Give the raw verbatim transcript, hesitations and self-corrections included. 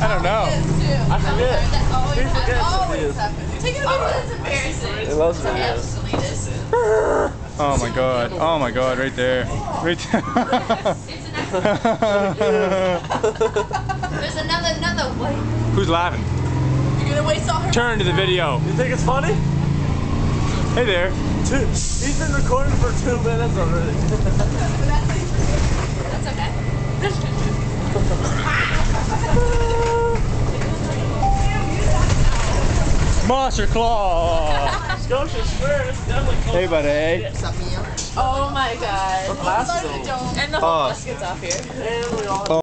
don't know. I forget. That always He forgets happens. what it is. You're taking a video, that's embarrassing. He loves Yeah, videos. just delete it. Oh my god. Oh my god, right there. Right there. There's another, another way. Who's laughing? You're gonna waste all her. Turn to the video. You think it's funny? Hey there. Two, he's been recording for two minutes already. That's okay. Monster Claw. Scotia Square, it's definitely cold. Hey buddy. Oh my god. Glasses on. And the whole Oh. bus gets off here. And we all